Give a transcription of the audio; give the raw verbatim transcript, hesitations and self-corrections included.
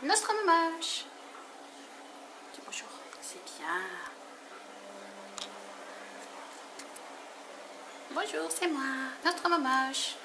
Nostromomoche. Dis bonjour. C'est bien. Bonjour, c'est moi, Nostromomoche.